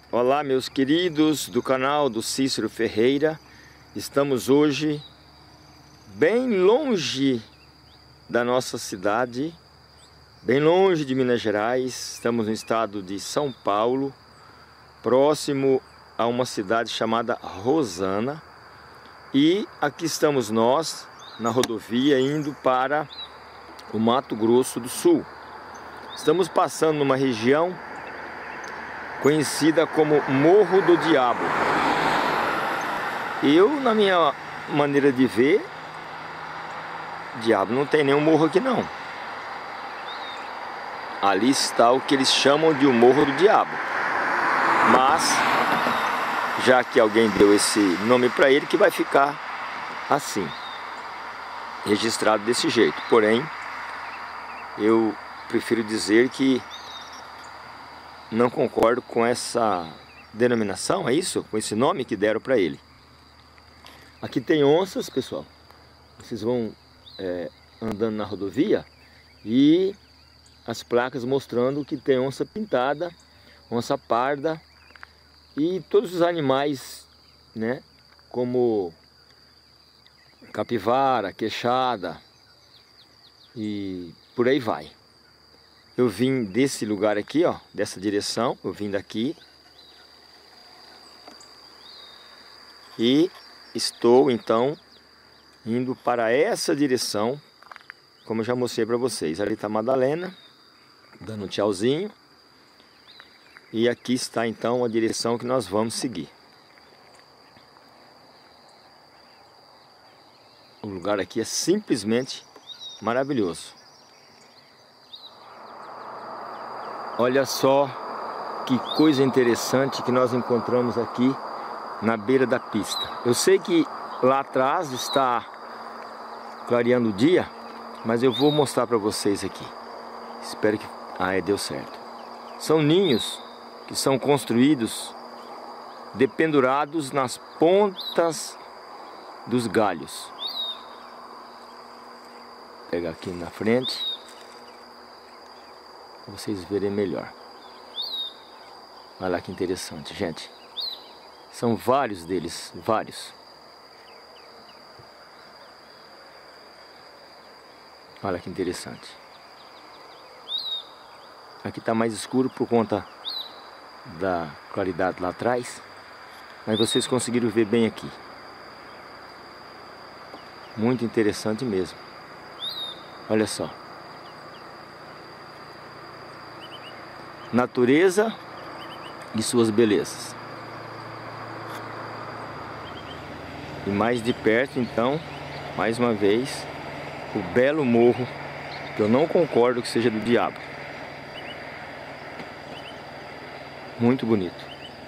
Olá, meus queridos do canal do Cícero Ferreira. Estamos hoje bem longe da nossa cidade, bem longe de Minas Gerais. Estamos no estado de São Paulo, próximo a uma cidade chamada Rosana. E aqui estamos nós, na rodovia, indo para o Mato Grosso do Sul. Estamos passando numa região conhecida como Morro do Diabo. Eu, na minha maneira de ver, diabo não tem nenhum morro aqui não. Ali está o que eles chamam de o Morro do Diabo. Mas, já que alguém deu esse nome para ele, que vai ficar assim, registrado desse jeito. Porém, eu prefiro dizer que não concordo com essa denominação, é isso? Com esse nome que deram para ele. Aqui tem onças, pessoal. Vocês vão andando na rodovia e as placas mostrando que tem onça pintada, onça parda e todos os animais, né? Como capivara, queixada e por aí vai. Eu vim desse lugar aqui, ó, dessa direção, eu vim daqui. E estou, então, indo para essa direção, como eu já mostrei para vocês. Ali está a Madalena, dando um tchauzinho. E aqui está, então, a direção que nós vamos seguir. O lugar aqui é simplesmente maravilhoso. Olha só que coisa interessante que nós encontramos aqui na beira da pista. Eu sei que lá atrás está clareando o dia, mas eu vou mostrar para vocês aqui. Espero que... deu certo. São ninhos que são construídos dependurados nas pontas dos galhos. Vou pegar aqui na frente para vocês verem melhor. Olha lá que interessante, gente. São vários deles, vários. Olha que interessante. Aqui está mais escuro por conta da claridade lá atrás, mas vocês conseguiram ver bem aqui. Muito interessante mesmo. Olha só. Natureza e suas belezas. E mais de perto, então, mais uma vez, o belo morro, que eu não concordo que seja do diabo. Muito bonito.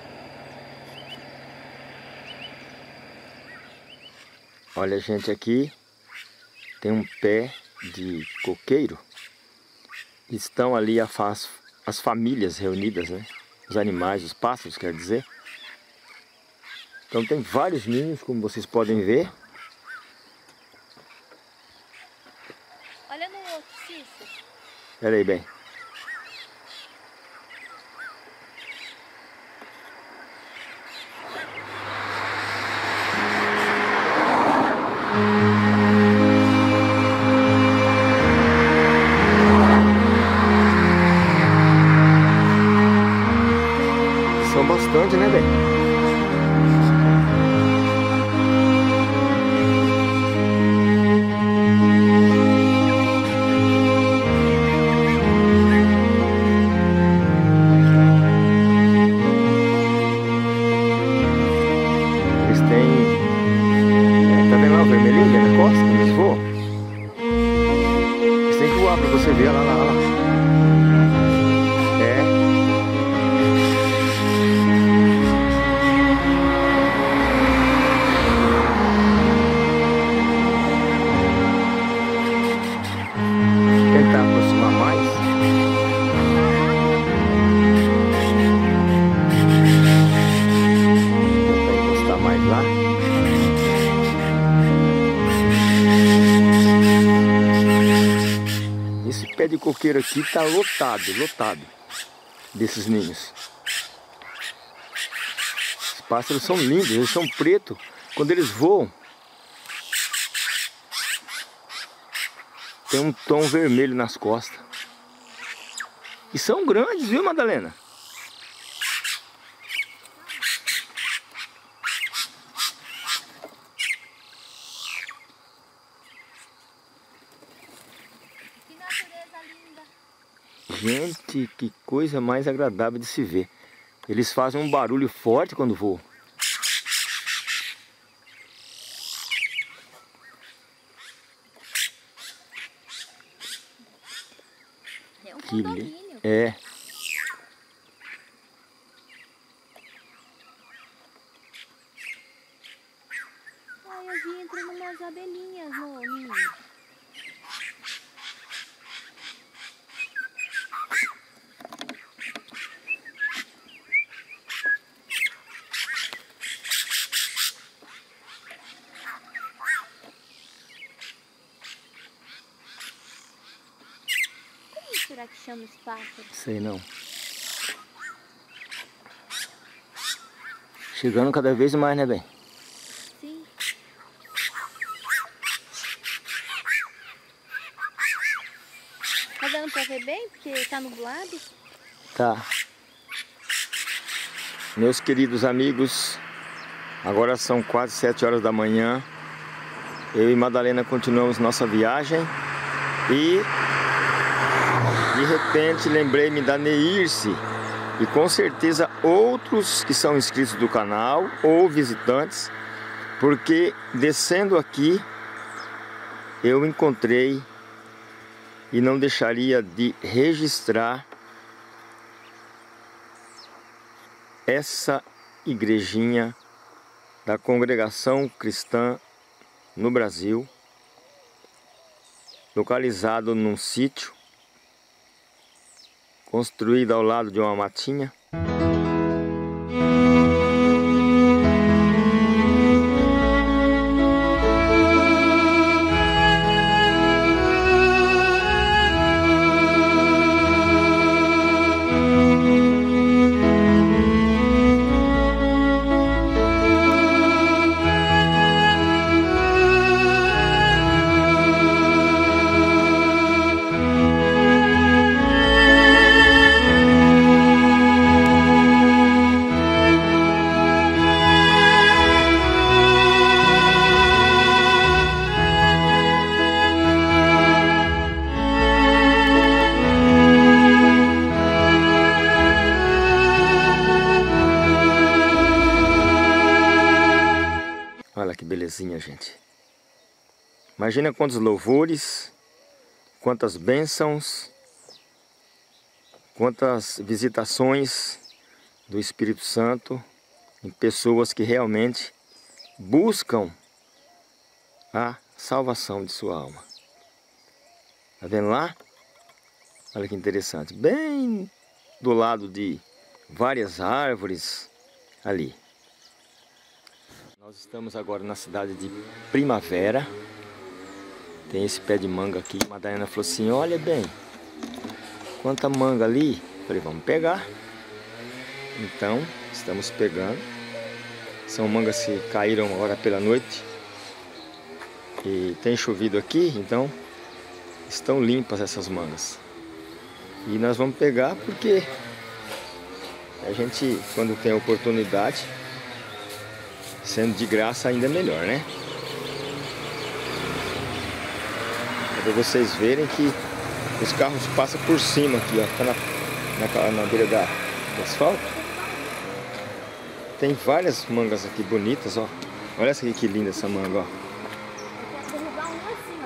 Olha, gente, aqui tem um pé de coqueiro. Estão ali as famílias reunidas, né? Os animais, os pássaros, quer dizer. Então tem vários ninhos, como vocês podem ver. Olha no outro, Cícero. Espera aí, bem. São bastante, né, bem? Eles têm... tá vendo lá o vermelhinho dentro da costa? Eles voam. Eles têm que voar pra você ver. Olha lá, olha lá. Tentar aproximar mais. Tentar encostar mais lá. Esse pé de coqueiro aqui tá lotado desses ninhos. pássaros são lindos, eles são pretos. Quando eles voam, tem um tom vermelho nas costas. E são grandes, viu, Madalena? Que natureza linda. Gente, que coisa mais agradável de se ver. Eles fazem um barulho forte quando voam. É um Que condomínio. é. Ai, eu vi entrando umas abelhinhas no ninho. Como será que chama os pássaros? Sei não. Chegando cada vez mais, né, bem? Sim. Tá dando pra ver bem? Porque tá nublado. Tá. Meus queridos amigos, agora são quase 7 horas da manhã. Eu e Madalena continuamos nossa viagem. E de repente lembrei-me da Neirce. E com certeza outros que são inscritos do canal ou visitantes, porque descendo aqui eu encontrei e não deixaria de registrar essa igrejinha da Congregação Cristã no Brasil, localizado num sítio construído ao lado de uma matinha. Olha que belezinha, gente. Imagina quantos louvores, quantas bênçãos, quantas visitações do Espírito Santo em pessoas que realmente buscam a salvação de sua alma. Tá vendo lá? Olha que interessante. Bem do lado de várias árvores ali. Nós estamos agora na cidade de Primavera. Tem esse pé de manga aqui. A Madalena falou assim, olha bem, quanta manga ali. Eu falei, vamos pegar. Então, estamos pegando. São mangas que caíram agora pela noite. E tem chovido aqui, então estão limpas essas mangas. E nós vamos pegar porque a gente, quando tem oportunidade, sendo de graça ainda é melhor, né? Para vocês verem que os carros passam por cima aqui, ó. Tá na beira do asfalto. Tem várias mangas aqui bonitas, ó. Olha essa aqui que linda essa manga, ó. Eu quero derrubar um assim,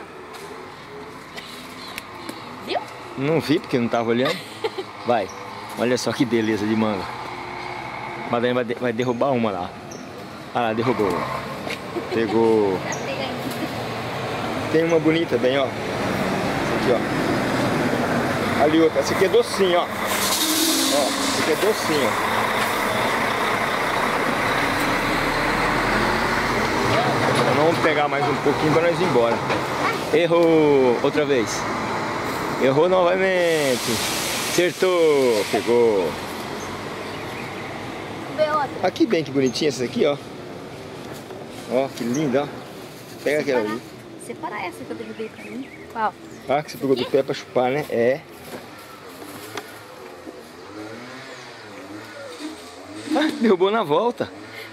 ó. Viu? Não vi porque não tava olhando. Vai. Olha só que beleza de manga. Mas daí vai derrubar uma lá. Ah lá, derrubou. Pegou. Tem uma bonita bem, ó. Essa aqui, ó. Ali outra. Essa aqui é docinho, ó. Ó, essa aqui é docinho. Então vamos pegar mais um pouquinho para nós ir embora. Errou outra vez. Errou novamente. Acertou. Pegou. Meu outra. Aqui bem que bonitinha essa aqui, ó. Ó, que linda, ó. Pega aquela ali. Separa essa que eu derrubei pra mim. Qual? Ah, que você pegou do pé pra chupar, né? É. Ah, derrubou na volta.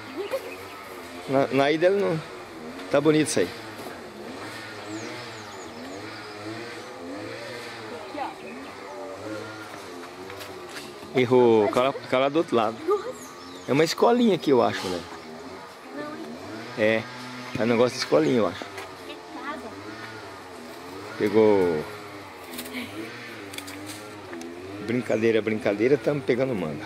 Na ida ela não... Tá bonito isso aí. Errou. Cala do outro lado. É uma escolinha aqui, eu acho, né? É. É um negócio de escolinha, eu acho. Pegou... Brincadeira, brincadeira, estamos pegando manga.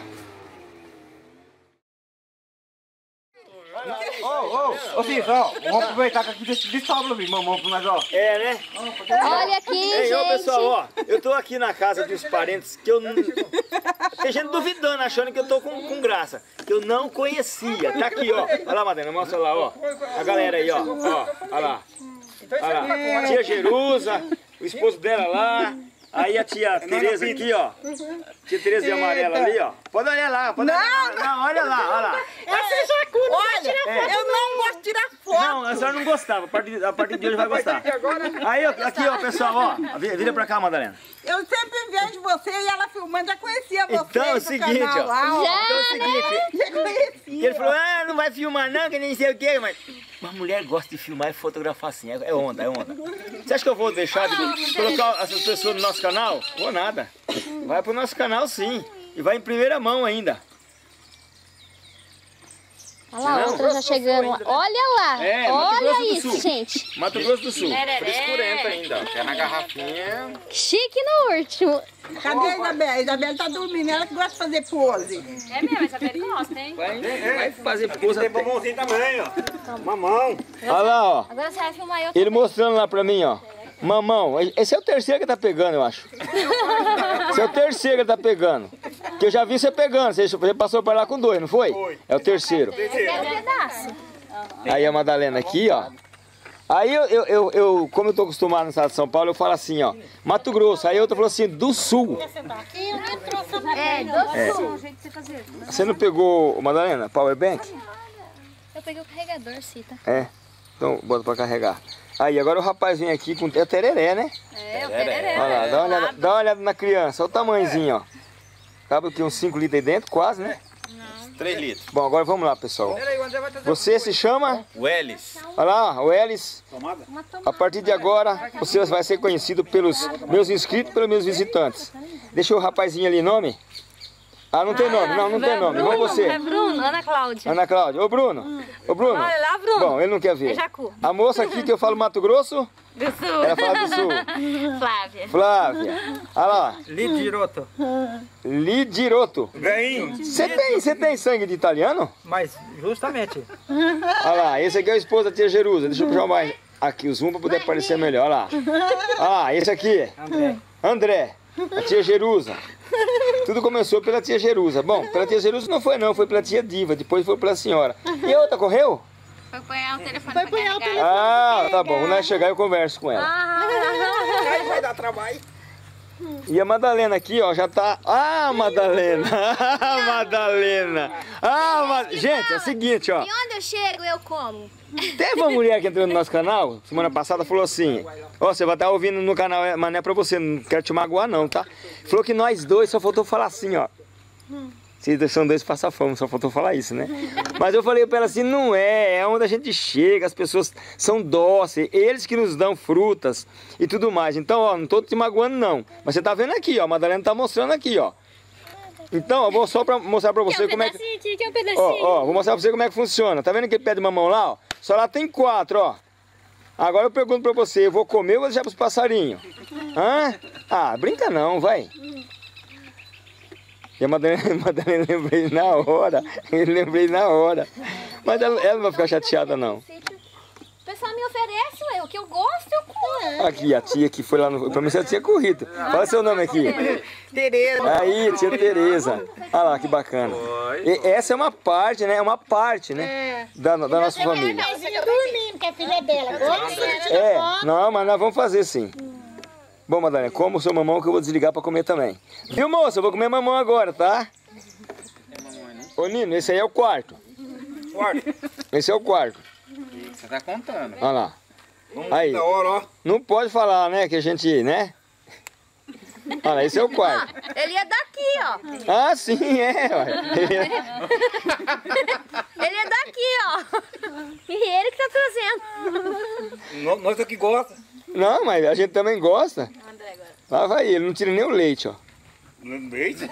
Ô Cis, ó, vamos aproveitar que aqui de sábado, mamão pra nós, ó. É, né? Olha aqui, Ei, gente. ô pessoal, ó, eu tô aqui na casa dos parentes que eu não... Tem gente duvidando, achando que eu tô com graça, que eu não conhecia. Tá aqui, ó. Olha lá, Madalena, mostra lá, ó. A galera aí, ó. Ó, olha lá. Olha lá. Tia Jerusa, o esposo dela lá. Aí a tia Tereza aqui, ó. Tia Tereza de amarela ali, ó. Pode olhar lá, pode olhar lá. Não, olha lá, olha lá. Olha, eu não gosto de tirar foto. Não, a senhora não gostava. A partir de hoje vai gostar. Aí, ó, aqui, ó, pessoal, ó. Vira pra cá, Madalena. Eu sempre vejo você e ela filmando, já conhecia você. Então é o seguinte, ó. Lá, Então é o seguinte. Já conhecia. Ele falou, ah, não vai filmar não, que nem sei o quê, mas... Uma mulher gosta de filmar e fotografar assim, é onda, é onda. Você acha que eu vou deixar de colocar essas pessoas no nosso canal? Vou nada. Vai pro nosso canal sim. E vai em primeira mão ainda. Olha lá, a outra já chegando lá. Olha lá. É, Mato Grosso olha do isso, Sul. gente. Mato Grosso do Sul. Frescurenta ainda, ó. É na garrafinha. Chique no último. Cadê a Isabela? A Isabela tá dormindo, ela que gosta de fazer pose. É mesmo, essa pele gosta, hein? Vai fazer coisa. Tem mamãozinho também, ó. Mamão. Olha lá, ó. Agora você vai filmar eu Ele mostrando lá pra mim, ó. Mamão, esse é o terceiro que tá pegando, eu acho. Esse é o terceiro que tá pegando. Que eu já vi você pegando. Você passou por lá com 2, não foi? Foi. É o terceiro. Eu quero um pedaço. Aí a Madalena aqui, ó. Aí eu como eu tô acostumado no estado de São Paulo, eu falo assim, ó. Mato Grosso. Aí outra falou assim, do Sul. É, do sul. Um jeito de você fazer. Você não pegou, Madalena, powerbank? Eu peguei o carregador, Cita. É. Então bota pra carregar. Aí agora o rapaz vem aqui com é tereré, né? É, o tereré. Olha lá, dá uma olhada na criança. Olha o tamanhozinho, ó. Cabe aqui uns 5 litros aí dentro, quase, né? 3 litros. Bom, agora vamos lá, pessoal. Você se chama? O Elis. Olha lá, o Elis. A partir de agora, você vai ser conhecido pelos meus inscritos e pelos meus visitantes. Deixa o rapazinho ali nome. Ah, não tem nome, não tem nome. Vamos você. É Bruno, Ana Cláudia. Ana Cláudia. Ô, Bruno. Ô, Bruno. Olha lá, Bruno. Bom, ele não quer ver. É Jacu. A moça aqui que eu falo Mato Grosso, Do Sul. ela fala do Sul. Flávia. Flávia. Olha lá. Lidiroto. Lidiroto. Ganho. Você tem sangue de italiano? Mas, justamente. Olha lá, esse aqui é o esposo da tia Jerusa. Deixa eu puxar mais aqui o zoom para poder aparecer melhor. Olha lá. Ah, esse aqui. André. A tia Jerusa. Tudo começou pela tia Jerusa. Bom, pela tia Jerusa não foi não, foi pela tia Diva. Depois foi pela senhora. E a outra correu? Foi apanhar o telefone pra carregar. Ah, tá bom. Quando ela chegar eu converso com ela. Aí vai dar trabalho. E a Madalena aqui, ó, já tá... Ah, Madalena! Ah, Madalena! Gente, é o seguinte, ó. E onde eu chego, eu como. Teve uma mulher que entrou no nosso canal, semana passada, falou assim... Ó, você vai estar ouvindo no canal, mas não é pra você, não quero te magoar não, tá? Falou que nós dois só faltou falar assim, ó. Vocês são dois passa-fome, só faltou falar isso, né? Mas eu falei pra ela assim, não é onde a gente chega, as pessoas são dóceis, eles que nos dão frutas e tudo mais. Então, ó, não tô te magoando não. Mas você tá vendo aqui, ó, a Madalena tá mostrando aqui, ó. Então, eu vou só mostrar pra você como é que... Quer um pedacinho? Ó, vou mostrar pra você como é que funciona. Tá vendo aquele pé de mamão lá, ó? Só lá tem 4, ó. Agora eu pergunto pra você, eu vou comer ou vou deixar pros passarinhos? Hã? Ah, brinca não, vai. E a Madalena lembrei na hora. Eu lembrei na hora. Mas ela não vai ficar chateada, não. O pessoal me oferece, ué, o que eu gosto, eu como. Aqui, a tia que foi lá no... Pra mim você tinha corrido. Fala seu nome aqui. Tereza. Aí, tia Tereza. Olha lá, que bacana. E essa é uma parte, né? É uma parte, né? Da nossa família. Dormindo, que é filha dela. Não, mas nós vamos fazer sim. Bom, Madalena, como o seu mamão que eu vou desligar pra comer também. Viu, moça? Eu vou comer mamão agora, tá? Ô Nino, esse aí é o quarto. Quarto. Esse é o quarto. Você tá contando. Olha lá. Vamos Aí. da hora, ó. Não pode falar, né? Que a gente, né? Olha lá, esse é o quarto. Ele é daqui, ó. Ah, sim, é. Ele é daqui, ó. E ele que tá trazendo. Nós aqui gosta. Não, mas a gente também gosta. André agora. Lá vai ele, não tira nem o leite, ó. Leite?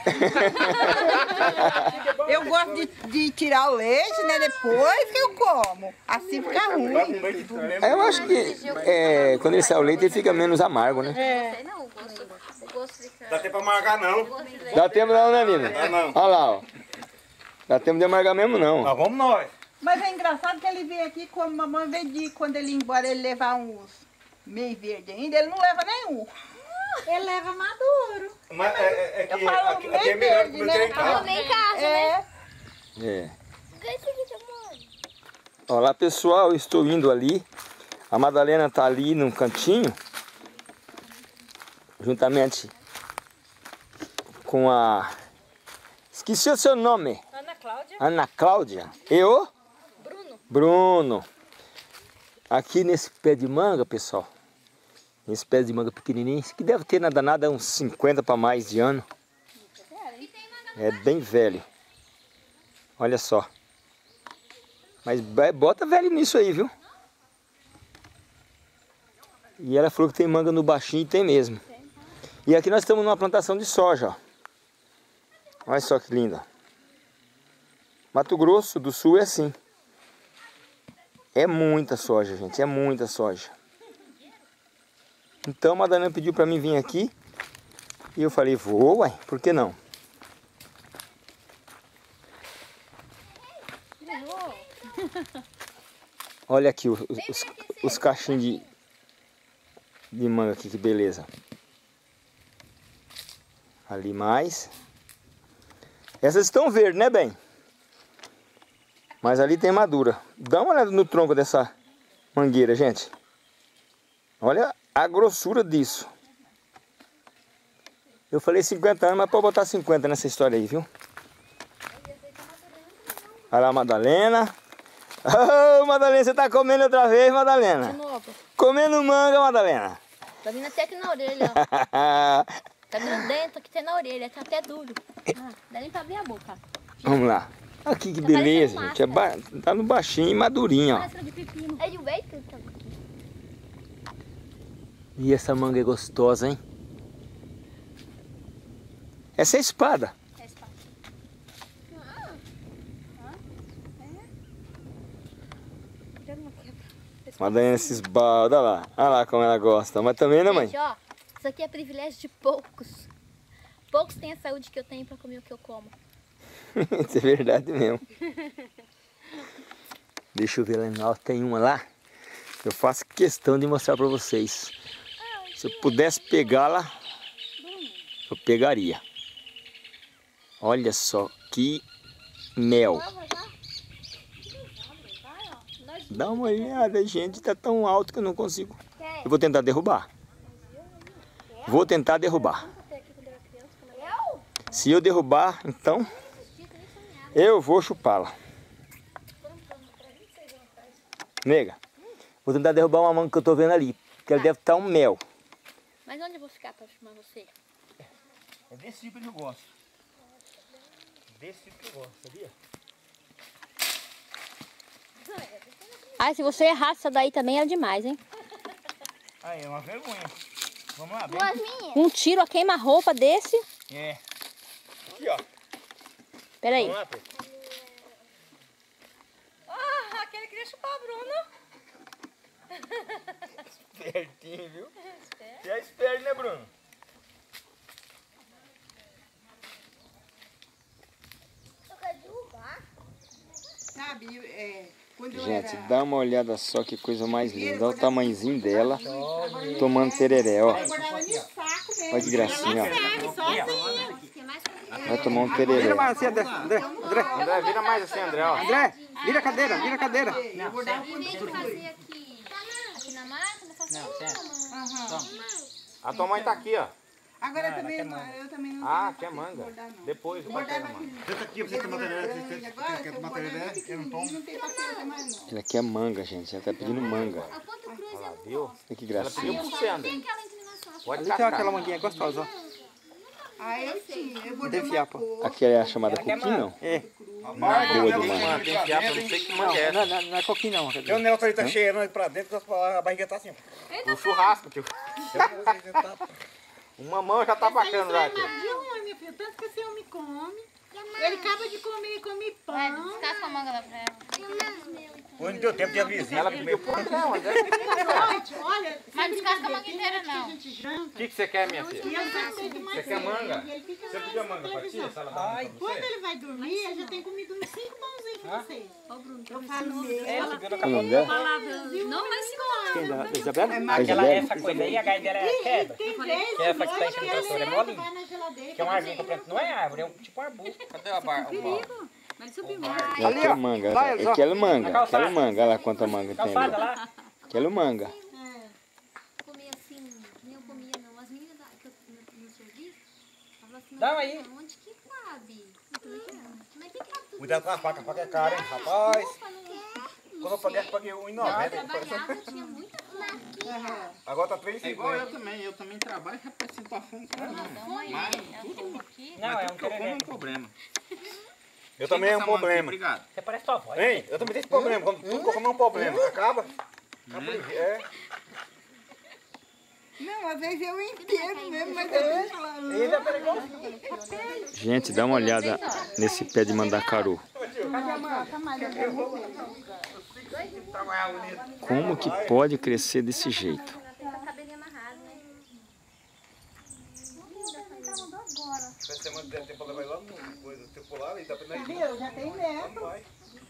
Eu gosto de tirar o leite, né? Depois que eu como. Assim fica ruim. Vai com leite e tudo mesmo. Eu acho que quando ele sai o leite, ele fica menos amargo, né? Sei não, o gosto fica... Dá tempo pra amargar, não. Dá tempo não, né, Nina? Dá não. Olha lá, ó. Dá tempo de amargar mesmo, não. Nós vamos nós. Mas é engraçado que ele veio aqui, como mamãe veio quando ele ir embora, ele levar uns meio verde ainda, ele não leva nenhum. Ele leva maduro. Mas é que Eu falo aqui meio é melhor verde, que né? meter em casa. Comer em casa, né? É. É. Olá, pessoal, eu estou indo ali. A Madalena tá ali num cantinho, juntamente com a... Esqueci o seu nome. Ana Cláudia. Ana Cláudia. Eu? Bruno. Bruno. Aqui nesse pé de manga, pessoal. Nesse pé de manga pequenininho. Isso aqui deve ter nada uns 50 para mais de ano. É bem velho. Olha só. Mas bota velho nisso aí, viu? E ela falou que tem manga no baixinho e tem mesmo. E aqui nós estamos numa plantação de soja, ó. Olha só que linda. Mato Grosso do Sul é assim. É muita soja, gente. É muita soja. Então a Madalena pediu para mim vir aqui. E eu falei, vou, uai. Por que não? Olha aqui os cachinhos de manga aqui, que beleza. Ali mais. Essas estão verdes, né, bem? Mas ali tem madura. Dá uma olhada no tronco dessa mangueira, gente. Olha a grossura disso. Eu falei 50 anos, mas pode botar 50 nessa história aí, viu? Olha lá a Madalena. Ô, Madalena, você tá comendo outra vez, Madalena? De novo. Comendo manga, Madalena. Tá vindo até aqui na orelha, ó. Tá vindo dentro, aqui tem na orelha, tá até duro. Ah, dá nem pra abrir a boca. Vamos lá. Aqui que Tá beleza, parecendo gente. Tá no baixinho e madurinho, ó. Parece de pepino. É de veio tudo tá aqui. E essa manga é gostosa, hein? Essa é a espada. É espaço. Madalena se esbalda, olha lá. Olha lá como ela gosta. Mas também, né, mãe? Gente, ó, isso aqui é privilégio de poucos. Poucos têm a saúde que eu tenho pra comer o que eu como. Isso é verdade mesmo. Deixa eu ver lá na alta, tem uma lá. Eu faço questão de mostrar pra vocês. Se eu pudesse pegá-la, eu pegaria. Olha só que mel. Dá uma olhada, gente. Tá tão alto que eu não consigo. Eu vou tentar derrubar. Vou tentar derrubar. Se eu derrubar, então eu vou chupá-la. Nega, vou tentar derrubar uma manga que eu tô vendo ali. Que ela deve estar um mel. Mas onde eu vou ficar pra filmar você? É desse tipo que eu gosto. Desse tipo que eu gosto, sabia? Ai, se você errasse essa daí também era demais, hein? Aí, é uma vergonha. Vamos lá, vem. Um tiro a queima-roupa desse. É. Aqui, ó. Pera aí. Vamos lá, Pedro. Ah, Raquel queria chupar a Bruna. Espertinho, viu? Você é esperto, né, Bruno? Sabe, quando eu Gente, era... dá uma olhada só que coisa mais linda. Olha o tamanhozinho dela. Tomando tereré, ó. Olha que gracinha, ó. Vai tomar um tereré. Vira mais assim, André. André, vira mais assim, André, ó. André, vira a cadeira, vira a cadeira. Em vez de fazer aqui na máquina, fazer A tua mãe tá aqui, ó. Agora eu também não. Ah, que é manga. Bordar, não. Depois eu Bordar boto na a manga. Senta aqui pra você tomar Agora, tereré. se eu Quer tomar bordar tereré? bem Eu não tomo. pequenininho, não tem paciência mais não. Ela quer manga, gente. Ela tá pedindo manga. A ponta cruz eu não Viu? gosto. Que Ela gracinha. não tem aquela inclinação. Pode Ali tem cascar. aquela manguinha gostosa, ó. Ah, eu tinha. Eu bordei Tem uma fiapo. cor. Aqui é a chamada coquinho, não? É. Boa de manga. Tem fiapo, eu não sei que manga é. Não é coquinho não. Tem um negócio ali que tá cheirando pra dentro, a barriga tá assim. O churrasco, tio. Uma mão já tá bacana já, tio. De homem, meu filho. Tanto que esse homem come. Ele acaba de comer, come pão. Vai, descasca a manga lá pra ela. Hoje não deu tempo de a vizinha. Ela pediu por não, né? Olha, Mas descasca a manga inteira, não. a gente janta. O que você quer, minha filha? E eu já sei de mais Você quer manga? E ele fica Você lá pediu na manga pra tia? televisão. Se ela dá manga pra Quando você? ele vai dormir, ele já tem comido uns 5 pãozinhos pra você. Ô, Bruno, eu falo meu. O nome dela? Não, mas segura. Quem dá? Isabela? Aquela Essa coisa aí, a gai dela é queda. Tem vezes Que essa que tá hoje enchendo que o trator, é ele molinho. vai na geladeira. Que é uma árvore completa. Não é árvore, é tipo um arbusto. Cadê a barra? Mas ele subiu. Ela quer manga. Eu quero manga. Quero manga. Olha lá quanta manga tem Calçada ali. lá. Quero manga. Comer assim, nem eu comia não. As meninas que eu no serviço, falavam assim, Dá aí. onde que cabe? Mas que cabe tudo? Cuidado com a faca é cara, hein, rapaz. Ufa, não Quando eu paguei eu 1,90. trabalhava, tinha muita coisa. Agora tá É igual 3,50. eu também trabalho, rapaz, sinto a fome. Então aí, eu como aqui. Não, é um Tudo que eu como é tereré. um problema. Eu também é um Essa manga aqui, problema. Obrigado. Você parece tua avó. Hein? Eu também tenho esse problema. Quando tudo que eu como é um problema. Acaba. É. Não, às vezes eu entendo mesmo, mas eu vou falar. Ele é perigoso. Gente, dá uma olhada nesse pé de mandacaru. Como que pode crescer desse jeito? Com o cabelinho amarrado, né? Essa semana deve ter pra levar lá no coisa. Se eu for lá, ele tá pedindo aqui. Viu? Já tem neto. Vai.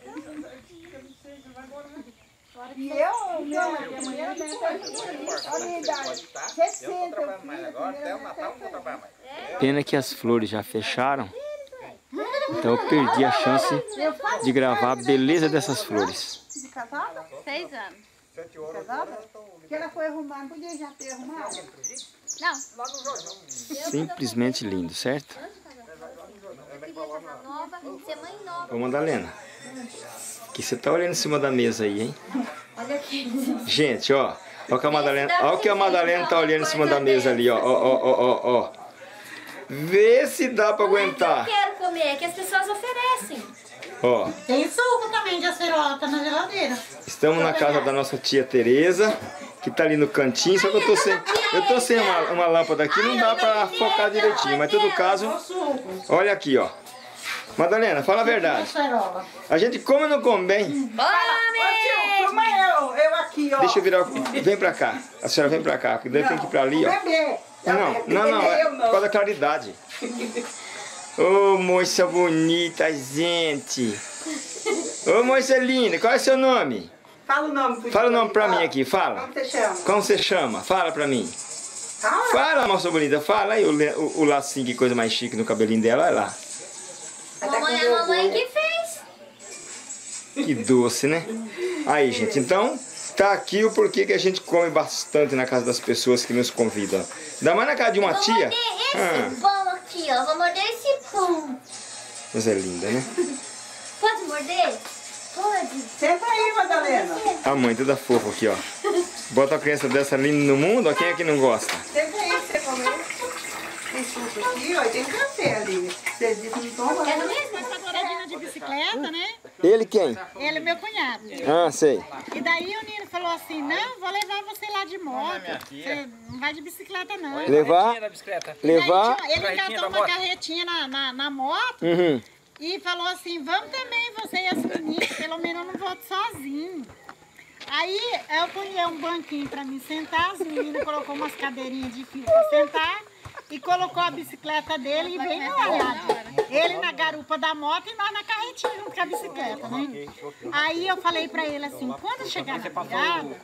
E eu, minha primeira neta, olha a idade, 60. Agora até o Natal não vou trabalhar mais. Pena que as flores já fecharam. Então eu perdi a chance de gravar a beleza dessas flores. De casada? 6 anos. 7 horas. Casada? Que ela foi arrumar, não podia já ter arrumado? Não. Simplesmente lindo, certo? Eu queria casar nova, ser mãe nova. Ô Madalena, o que você tá olhando em cima da mesa aí, hein? Olha aqui. Gente, ó. Olha o que a Madalena tá olhando em cima da mesa ali, ó. Ó. Vê se dá pra Eu aguentar. quero comer, é que as pessoas oferecem. Ó, Tem suco também de acerola na geladeira. estamos na casa da nossa tia Tereza, que tá ali no cantinho, só que eu tô sem uma lâmpada aqui, não dá pra focar direitinho, mas em todo caso, olha aqui, ó. Madalena, fala a verdade. Acerola. A gente come ou não come bem? Como eu aqui, ó. Deixa eu virar. Vem pra cá. A senhora vem pra cá, porque daí tem que ir pra ali, ó. Bebê. Não, é por causa da claridade. Ô, moça bonita, gente. Ô, moça linda, qual é o seu nome? Fala o nome. Fala o nome pra mim aqui, fala. Como você chama? Como você chama? Fala pra mim. Fala. Fala, moça bonita, fala aí o lacinho, que coisa mais chique no cabelinho dela, olha lá. Mamãe, a mamãe que fez. Que doce, né? Aí, gente, então, tá aqui o porquê que a gente come bastante na casa das pessoas que nos convidam. Ainda mais na casa de uma Vou tia. morder esse pão aqui, ó. Vou morder esse pão. Mas é linda, né? Pode morder? Pode. Senta aí, Madalena. A mãe toda fofa aqui, ó. Bota a criança dessa linda no mundo, ó. Quem é que não gosta? Senta aí pra você comer. Tem suco aqui, ó. E tem café ali. Você disse que não toma, É né? do mesmo? Essa douradinha de bicicleta, né? Ele quem? Ele é meu cunhado. Ah, sei. E daí o Nino falou assim, não, vou levar você lá de moto. Você não vai de bicicleta, não. Levar, Da bicicleta. levar. Ele Carretinha engatou da uma moto. carretinha na moto Uhum. e falou assim, vamos também, você e as meninas, pelo menos eu não volto sozinho. Aí eu punhei um banquinho pra me sentar, as meninas colocou umas cadeirinhas de fio pra sentar e colocou a bicicleta dele e veio olhar. Ele na garupa da moto e nós na carretinha junto com a bicicleta, né? Aí eu falei pra ele assim, quando chegar na virada,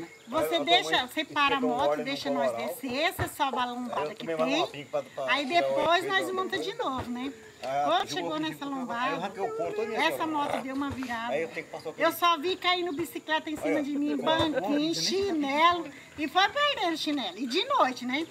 você para a moto, deixa nós descer, você sobe a lombada que tem, aí depois nós monta de novo, né? Quando chegou nessa lombada, essa moto deu uma virada. Eu só vi caindo bicicleta em cima de mim, banquinho, chinelo, e foi perdendo chinelo. E de noite, né?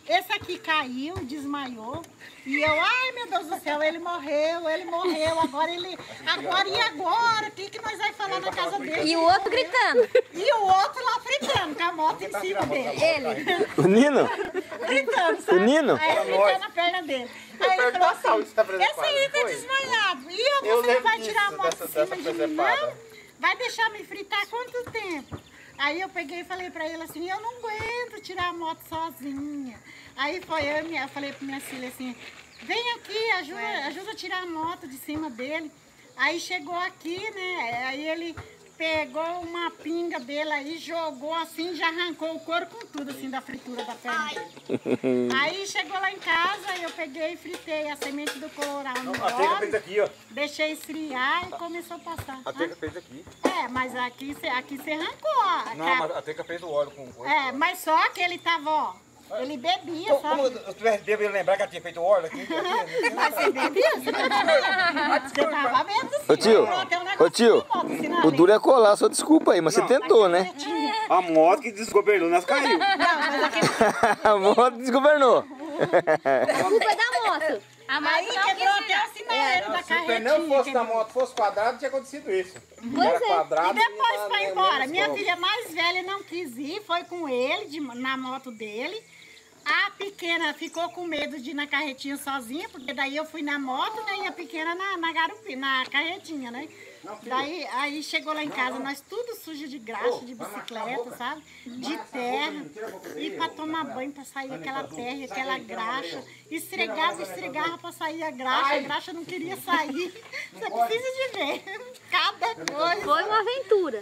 Esse aqui caiu, desmaiou. E eu, ai meu Deus do céu, ele morreu. Agora e agora? O que nós vamos falar na casa dele? E o outro gritando. E o outro lá fritando, com a moto em cima dele. Ele. O Nino? Gritando, sabe? O Nino? Aí eu fritando a perna dele. Aí ele falou assim, esse aí tá desmaiado. E você não vai tirar a moto de cima de mim, não? Vai deixar me fritar quanto tempo? Aí eu peguei e falei pra ele assim, eu não aguento tirar a moto sozinha. Aí eu falei pra minha filha assim, vem aqui, ajuda a tirar a moto de cima dele. Aí chegou aqui, né, aí ele pegou uma pinga dele aí, jogou assim, já arrancou o couro com tudo assim da fritura da perna dele. Aí chegou lá em casa, eu peguei e fritei a semente do colorau no A Teca fez óleo, aqui, ó. deixei esfriar e começou a passar. A Teca fez aqui. É, mas aqui você arrancou, ó. Não, mas a Teca fez o óleo com coisa. É, mas só que ele tava, ó, ele bebia, Como sabe? eu tivesse bêbado, eu ia lembrar que ela tinha feito o óleo aqui. Mas você bebia? Você tava vendo sim. Ô tio, Tem um negócio ô tio, de moto, assim, na o lei. duro é colar, só desculpa aí, mas você tentou, né? A moto que desgovernou, nós caiu. Não, mas aquele... A moto desgovernou. A culpa é da moto. A moto Aí não quebrou quis ir. até o sinaleiro da Se o pneu carretinha. fosse da quebrou. moto fosse quadrado, tinha acontecido isso. Pois Era é. quadrado E depois tá foi no embora. mesmo Minha escopo. filha mais velha não quis ir, foi com ele, na moto dele. A pequena ficou com medo de ir na carretinha sozinha, porque daí eu fui na moto, né, e a pequena na carretinha, né? Daí aí chegou lá em casa, nós tudo sujo de graxa, de bicicleta, sabe? De terra. E para tomar banho, para sair aquela terra e aquela graxa. Esfregava para sair a graxa não queria sair. Você precisa de ver. Cada coisa. Foi uma aventura.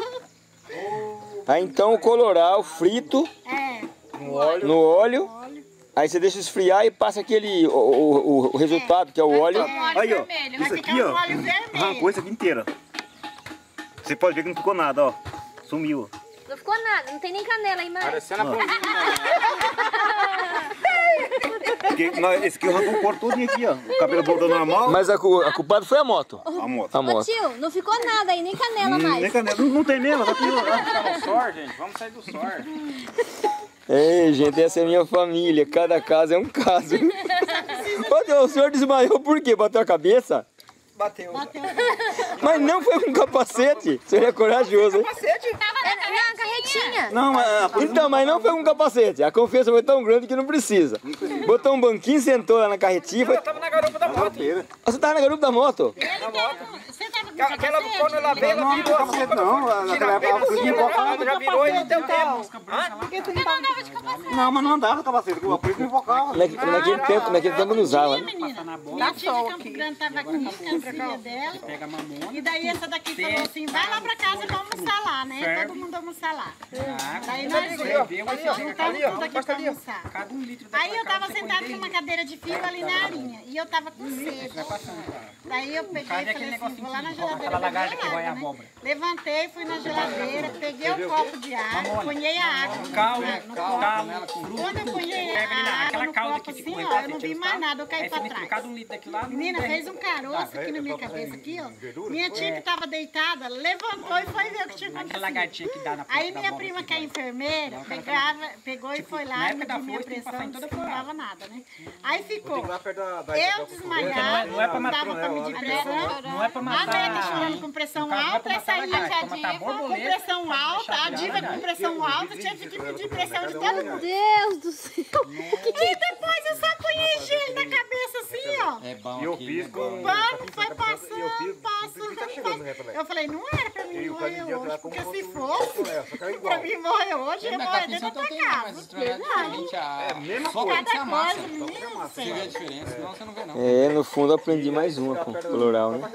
Aí então o colorau frito É. no óleo, aí você deixa esfriar e passa aquele, o resultado, que é o óleo. Aí, ó. Vai Isso ficar aqui, um ó. óleo vermelho. Arrancou isso aqui inteira. Você pode ver que não ficou nada, ó. Sumiu. Não ficou nada, não tem nem canela aí mais. Parecendo a polvilha. Esse aqui arrancou o couro todinho aqui, ó. O cabelo voltou normal. Mas a culpada foi a moto. A moto. A Ô moto. tio, não ficou nada aí, nem canela mais. Nem canela. Não tem mesmo, tá aqui, ó. No SOR, gente. Vamos sair do SOR. Ei, gente, essa é a minha família. Cada caso é um caso. O senhor desmaiou por quê? Bateu a cabeça? Bateu. Mas não foi com capacete. O senhor é corajoso, hein? Na carretinha. Não, Então, mas não foi com capacete. A confiança foi tão grande que não precisa. Botou um banquinho, sentou lá na carretinha. Foi... Eu tava na garupa da moto. Você tava na garupa da moto? Você tava com Aquela, capacete? quando ela veio, ela virou assim. não. Naquela época ela podia invocar. Já virou e não deu tempo. Não, mas não andava capacete. O polícia me invocava. Naquele tempo não usava, né? Minha tia de Campo Grande tava aqui, com a filha dela. E daí essa daqui falou assim, vai lá pra casa e vamos almoçar lá, né? Todo mundo almoçar lá. Daí nós juntamos tudo aqui pra almoçar. Aí eu tava sentada numa cadeira de fio ali na arinha. E eu tava com sede. Daí eu peguei e falei assim, vou lá na geladeira beber água, né? Levantei, fui na geladeira, peguei um copo de água, ponhei a água no copo. Quando eu ponhei a água no copo assim, ó, eu não vi mais nada, eu caí pra trás. Cada um litro daquilo lá. Menina, fez um caroço aqui na minha cabeça, aqui, ó. Minha tia que tava deitada, levantou e foi ver o que tinha Aquela acontecido. lagartinha que dá na ponta Aí da minha bola prima, aqui, que é enfermeira, pegou e foi na lá, época da mediu minha foice, tem que passar pressão, em toda não dava nada, né? Aí ficou Lá perto da eu desmaiada, Não é pra matar, dava pra medir pressão, Não é pra a matar. neta chorando com pressão No caso, não é alta, pra essa matar aí lagarto, é pra matar com borboleta, pressão alta, a diva com pressão alta, tinha que medir pressão de todo mundo. Deus do céu. E depois eu só punhei gelo na cabeça assim, ó. É bom E eu aqui, fiz né? com... O pano foi passando. Eu falei, não era pra mim morrer hoje, porque se fosse, pra mim morrer hoje, eu ia Na morrer capinha dentro só da tem tua mais, casa. esse trem é diferente. Só Cada conhece a massa. coisa, menino do Você vê a céu. diferença, senão você não vê não. É, no fundo eu aprendi mais uma com o colorau, né?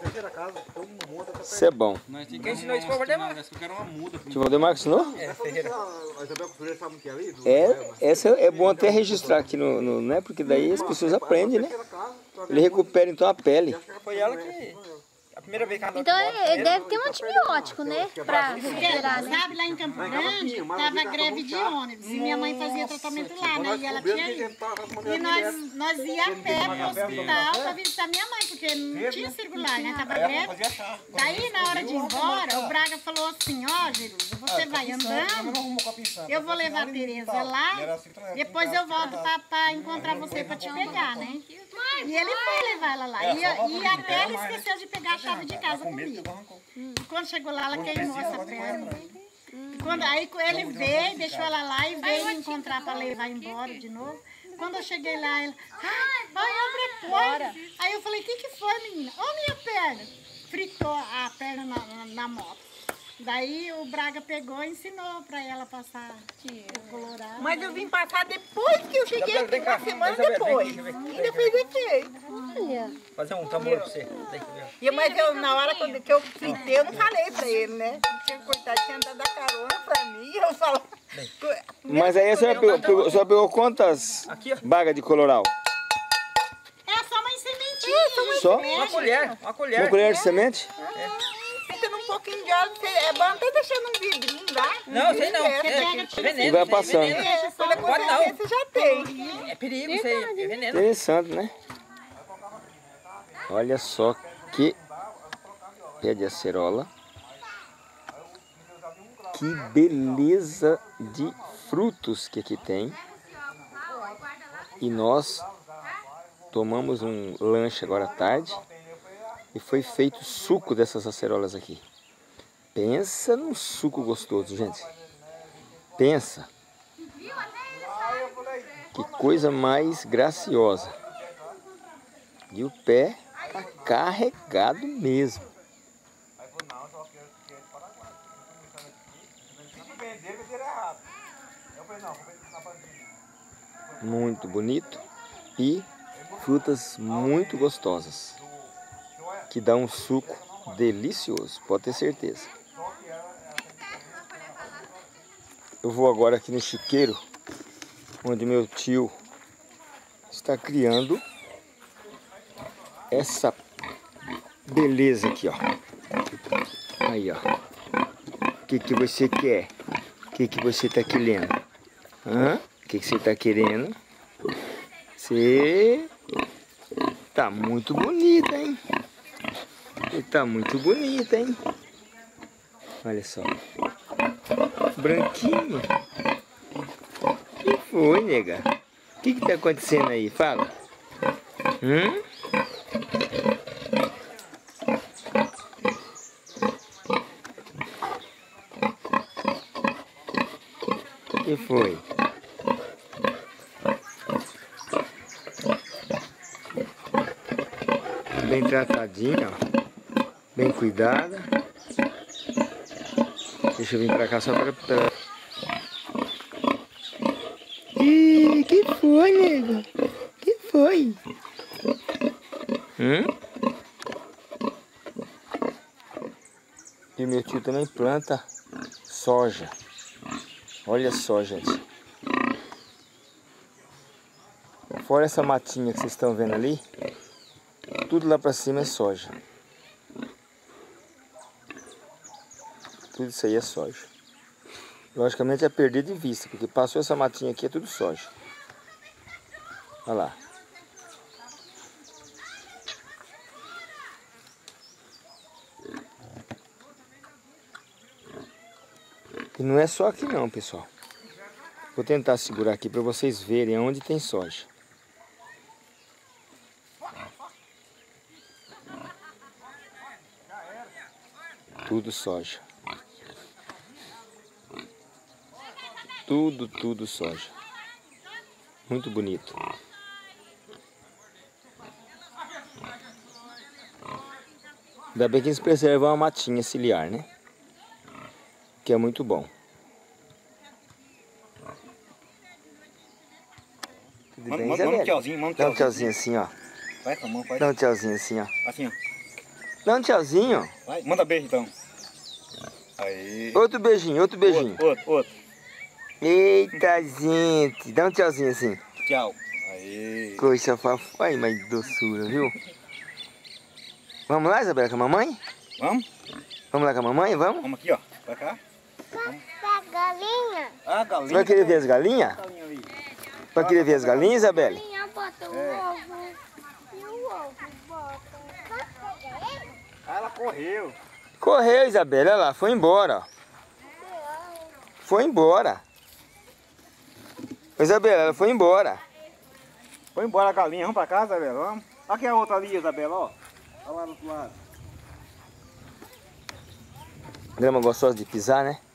Isso é bom. Nós tem Quem ensinou isso foi o Valdemar? Eu quero uma muda. Tio Valdemar que ensinou? A Isabel Costureira sabe o que é ali? Essa é bom até registrar aqui no né? Porque daí as pessoas aprendem, né? Ele recupera então a pele. Foi ela que A primeira vez que ela Então ele deve ter um antibiótico, né? Pra recuperar, né? Sabe, lá em Campo Grande, tava greve de ônibus. E minha mãe fazia tratamento lá, né? E ela tinha ido. E nós ia a pé pro hospital pra visitar minha mãe, porque não tinha circular, né? Tava greve. Daí, na hora de ir embora, o Braga falou assim, ó, Jerusa, você vai andando, eu vou levar a Tereza lá, depois eu volto pra encontrar você pra te pegar, né? E ele foi levar ela lá. E até ela esqueceu de pegar a chave de casa comigo. E quando chegou lá, ela queimou essa perna. Aí ele veio, deixou ela lá e veio me encontrar para levar embora de novo. Quando eu cheguei lá, ela... Ai, abre. Aí eu falei, o que foi, menina? Ô, minha perna. Fritou a perna na moto. Daí o Braga pegou e ensinou para ela passar o colorado. Mas eu vim passar depois que eu cheguei aqui, uma semana depois. Ainda fez efeito. Olha. Fazer um tambor pra você. Mas na hora que eu fritei, eu não falei pra ele, né? Porque coitado tinha dado a carona pra mim. Eu falo. Mas aí a senhora pegou quantas bagas de coloral? É só uma sementinha. Só? Uma colher. Uma colher de semente? Frita num pouquinho de óleo, é bom até deixando um vidrinho lá. Não, sei não. Pega, Veneno. E vai passando. Quando acontecer, você já tem. É perigo isso aí. É veneno. Interessante, né? Olha só que pé de acerola. Que beleza de frutos que aqui tem. E nós tomamos um lanche agora à tarde e foi feito suco dessas acerolas aqui. Pensa num suco gostoso, gente. Pensa. Que coisa mais graciosa. E o pé tá carregado mesmo. Muito bonito e frutas muito gostosas, que dá um suco delicioso, pode ter certeza. Eu vou agora aqui no chiqueiro, onde meu tio está criando essa beleza aqui, ó. Aí, ó. O que você quer? O que você está querendo? Hã? O que você está querendo? Você tá muito bonita, hein? Você tá muito bonita, hein? Olha só. Branquinho. O que foi, nega? O que tá acontecendo aí? Fala. O que foi? Bem tratadinha, ó. Bem cuidada. Deixa eu vir pra cá só pra... Ih, que foi, nego? Que foi? E meu tio também planta soja. Olha só, gente. Fora essa matinha que vocês estão vendo ali, tudo lá pra cima é soja. Tudo isso aí é soja. Logicamente é perder de vista, porque passou essa matinha aqui, é tudo soja. Olha lá. E não é só aqui não, pessoal. Vou tentar segurar aqui para vocês verem onde tem soja. Tudo soja. Tudo soja. Muito bonito. Ainda bem que eles preservam a matinha ciliar, né? Que é muito bom. Tudo bem, manda um tchauzinho, manda um Dá um tchauzinho assim, ó. Vai com a mão, vai. Dá um tchauzinho assim, ó. Assim, ó. Dá um tchauzinho. Vai, manda beijo então. Aí. Outro beijinho, outro beijinho. Outro. Eita, gente. Dá um tchauzinho assim. Tchau. Aí. Coisa fofa. Ai, mas doçura, viu? Vamos lá, Isabela, com a mamãe? Vamos? Vamos lá com a mamãe, vamos? Vamos aqui, ó. Pra cá. A galinha. Ah, galinha. Você vai querer ver as galinhas? Galinha aí. Vai querer ver as galinhas, Isabela? Galinha bota o ovo. E o ovo bota. Posso pegar ele? Ah, ela correu. Correu, Isabela, olha lá, foi embora, ó. Foi embora. Isabela, ela foi embora. Foi embora a galinha. Vamos pra casa, Isabela? Vamos. Aqui a outra ali, Isabela, ó. Olha lá do outro lado. Grama gostosa de pisar, né?